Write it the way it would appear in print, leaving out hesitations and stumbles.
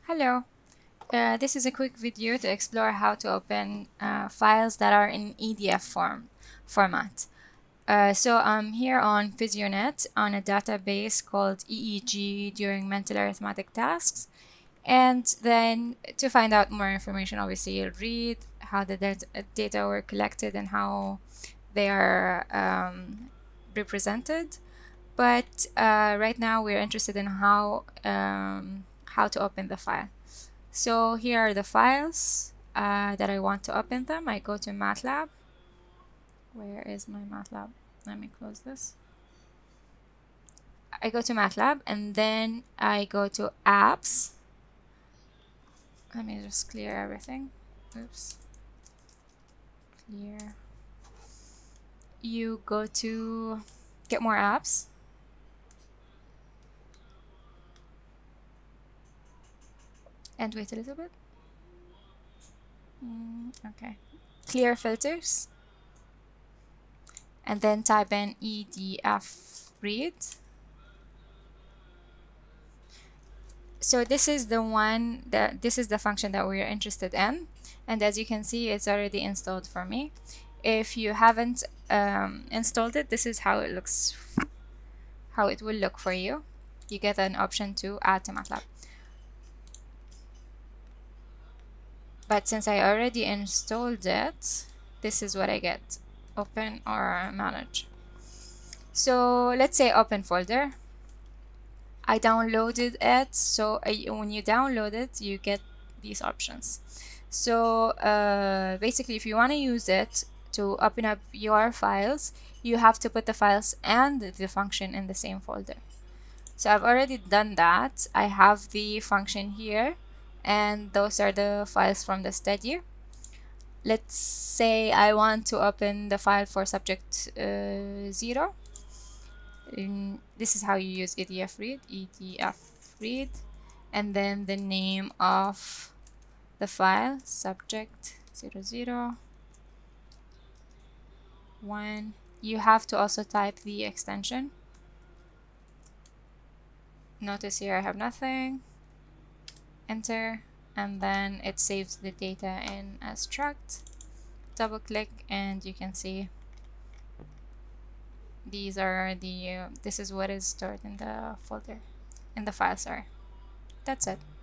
Hello, this is a quick video to explore how to open files that are in EDF format. So I'm here on physionet on a database called EEG during mental arithmetic tasks. And then to find out more information, obviously you'll read how the data were collected and how they are represented. But right now we're interested in how to open the file. So here are the files that I want to open them. I go to MATLAB. Where is my MATLAB? Let me close this. I go to MATLAB and then I go to apps. Let me just clear everything. Oops. Clear. You go to get more apps. And wait a little bit. Okay. Clear filters. And then type in edfread. So this is the function that we're interested in, and as you can see, it's already installed for me. If you haven't installed it, this is how it looks, how it will look for you. You get an option to add to MATLAB. But since I already installed it, this is what I get: open or manage. So let's say open folder. I downloaded it, so when you download it, you get these options. So basically, if you want to use it to open up your files, you have to put the files and the function in the same folder. So I've already done that. I have the function here, and those are the files from the study. Let's say I want to open the file for subject 0. This is how you use edfread, and then the name of the file, subject 001. You have to also type the extension. Notice here I have nothing. Enter, and then it saves the data in as struct. Double click and you can see these are the this is what is stored in the folder, in the file. Sorry, that's it.